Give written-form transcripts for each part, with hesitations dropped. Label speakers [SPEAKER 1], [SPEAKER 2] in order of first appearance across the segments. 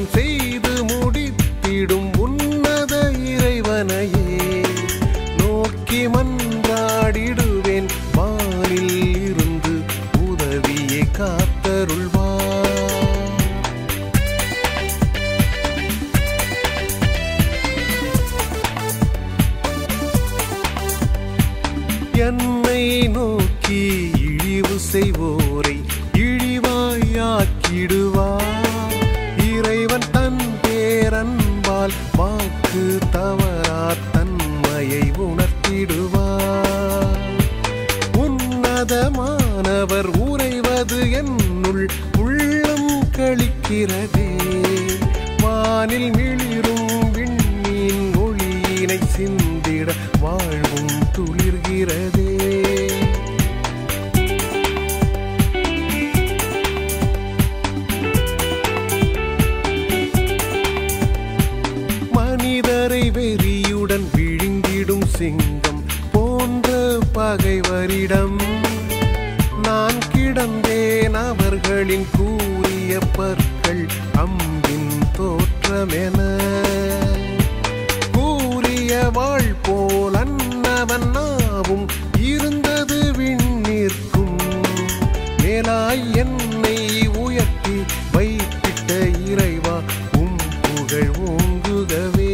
[SPEAKER 1] செய்து முடித்திடும் உன்னத இறைவனையே நோக்கி மன்றாடிடுவேன். வானில் இருந்து உதவியை காத்தருள்வார். என்னை நோக்கி இழிவு செய்வோரை இழிவாயாக்கிடுவார். இறைவன் தன் பேரன்பால் வாக்கு தவறா தன்மையை உணர்த்திடுவார். உன்னதமானவர் உறைவது என்னுள் உள்ளம் களிக்கிறதே. வானில் மிளிரும் விண்மீன் ஒளியினை சிந்திட வாழ்வும் துளிர்கிறதே. மனிதரை வெறியுடன் விழுங்கிடும் சிங்கம் போன்ற பகைவரிடம் நான் கிடந்தேன். அவர்களின் கூறிய பற்கள் அம்பின் தோற்றமென கூறிய வாழ் போல் அன்னவன் நாவும் இருந்தது விண்ணிற்கும் மேலாய் என்னை உயர்த்தி வைத்திட்ட இறைவா உம் புகழ் ஓங்குகவே.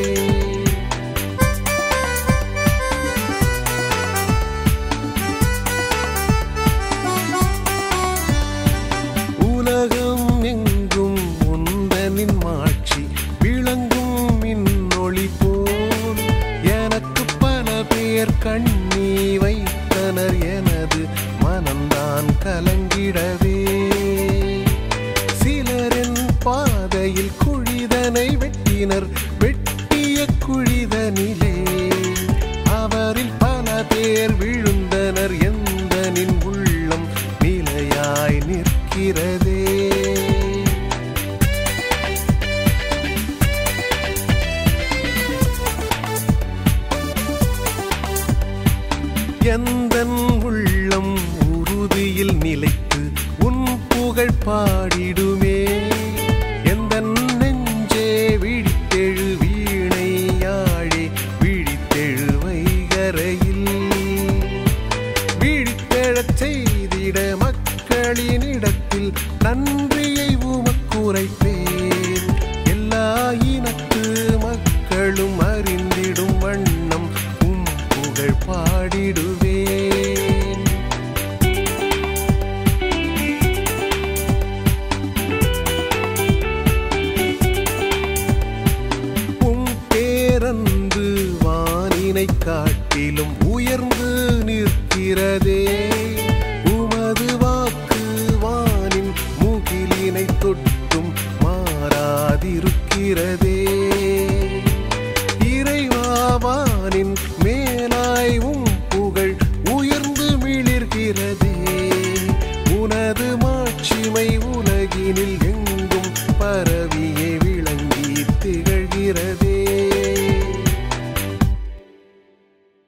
[SPEAKER 1] உலகம் எங்கும் உந்தனின் மாட்சி விளங்கும் மின்னொளி போல் எனக்கு பல பேர் கண்ணி வைத்தனர். எனது மனம்தான் கலங்கிடவே. சிலரின் பாதையில் குழிதனை வெட்டினர். வெட்டிய குழிதனிலே அவரில் பல பேர் விழுந்தனர். எந்தனின் உள்ளம் நிலையாய் நிற்கிறதே. எந்தன் உள்ளம் உறுதியில் நிலைத்து உன் புகழ் பாடிடுமே. எந்தன் நெஞ்சே விழித்தெழு வீணையாழே விழித்தெழு வைகரையில் விழித்தெழச் செய்திட மக்களினிடத்தில் நன்றியை உமக்குரைப்பேன். எல்லா இனத்து மக்களும் அறிந்திடும் வண்ணம் உம் புகழ் பாடிடுவேன். உம் பேரன்பு வானினை காட்டிலும் உயர்ந்து நிற்கிறதே. உமது வாக்கு வானின் முகிலினை தொட்டும் மாறாதிருக்கிறதே.